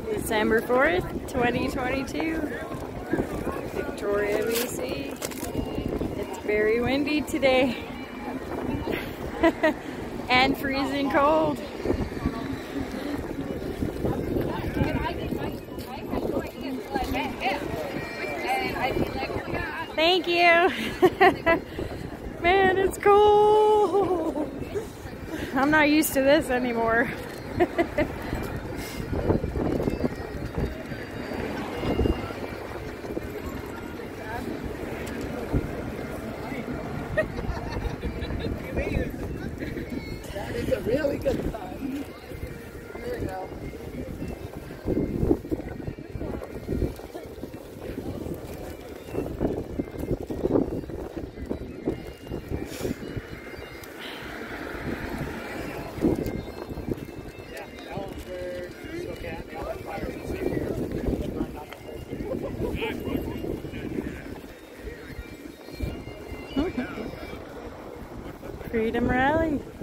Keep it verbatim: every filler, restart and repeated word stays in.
December fourth, twenty twenty-two, Victoria, B C. It's very windy today and freezing cold. Thank you. Man, it's cold. I'm not used to this anymore. That is a really good sign. There we go. Freedom Rally.